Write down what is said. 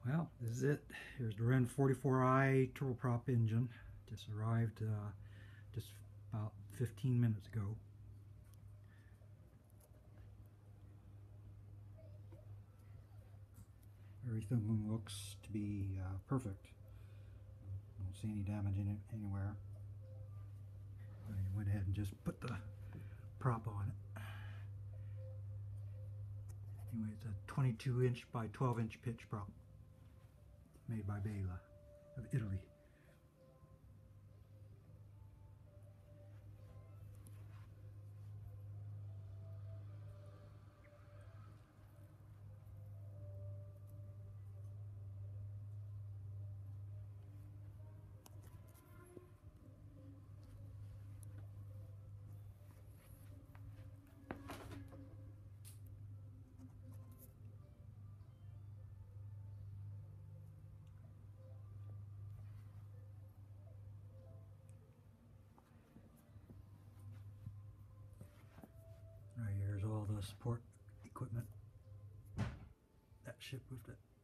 Well, this is it. Here's the Ren 44i turboprop engine. Just arrived just about 15 minutes ago. Everything looks to be perfect. Don't see any damage in it anywhere. I went ahead and just put the prop on it. Anyway, it's a 22-inch by 12-inch pitch prop made by Bela of Italy. Right, here's all the support equipment that ship with it.